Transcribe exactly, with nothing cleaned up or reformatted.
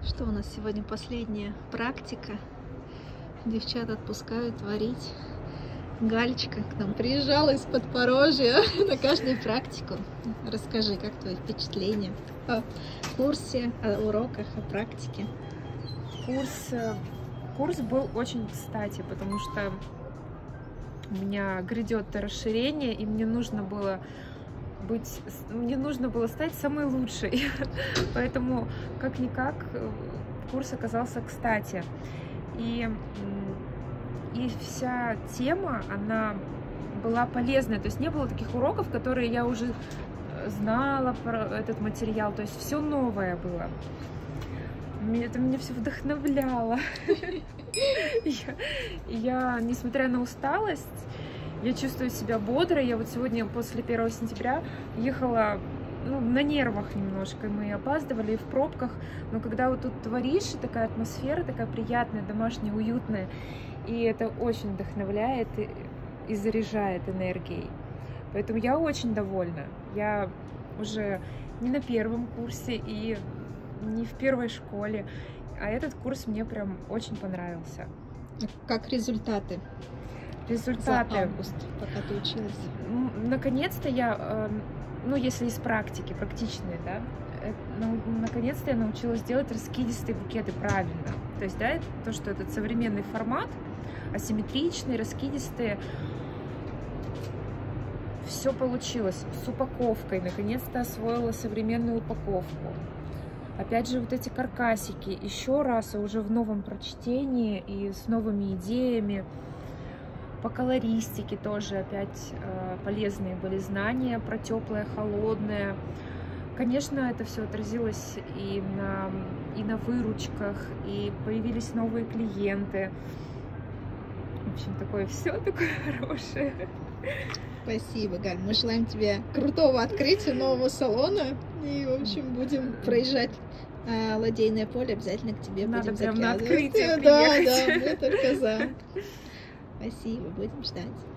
Что у нас сегодня последняя практика? Девчат отпускают варить. Галечка к нам приезжала из Подпорожья на каждую практику. Расскажи, как твои впечатления о курсе, о уроках, о практике? Курс, курс был очень кстати, потому что у меня грядет расширение, и мне нужно было быть, мне нужно было стать самой лучшей. Поэтому, как-никак, курс оказался кстати. И, и вся тема, она была полезная. То есть не было таких уроков, которые я уже знала про этот материал. То есть все новое было. Это меня все вдохновляло. Я, я, несмотря на усталость, я чувствую себя бодрой. Я вот сегодня после первого сентября ехала ну, на нервах немножко. Мы опаздывали и в пробках. Но когда вот тут творишь, такая атмосфера, такая приятная, домашняя, уютная. И это очень вдохновляет и, и заряжает энергией. Поэтому я очень довольна. Я уже не на первом курсе и не в первой школе. А этот курс мне прям очень понравился. Как результаты? Результаты. За август, пока ты училась. Наконец-то я, ну если из практики, практичные, да, наконец-то я научилась делать раскидистые букеты правильно. То есть, да, то, что этот современный формат, асимметричные, раскидистые, все получилось с упаковкой. Наконец-то освоила современную упаковку. Опять же, вот эти каркасики, еще раз, уже в новом прочтении и с новыми идеями. По колористике тоже опять э, полезные были знания про теплое, холодное. Конечно, это все отразилось и на, и на выручках, и появились новые клиенты. В общем, такое все такое хорошее. Спасибо, Галь. Мы желаем тебе крутого открытия нового салона. И, в общем, будем проезжать а, Ладейное поле. Обязательно к тебе Надо будем прям на заглядывать. открытие Да, приехать. да, мы только за. Спасибо, будем ждать.